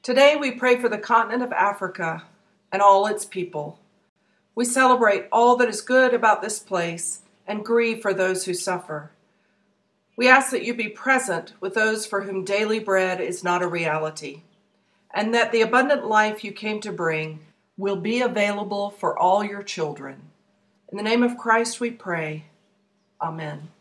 Today we pray for the continent of Africa and all its people. We celebrate all that is good about this place and grieve for those who suffer. We ask that you be present with those for whom daily bread is not a reality, and that the abundant life you came to bring will be available for all your children. In the name of Christ we pray. Amen.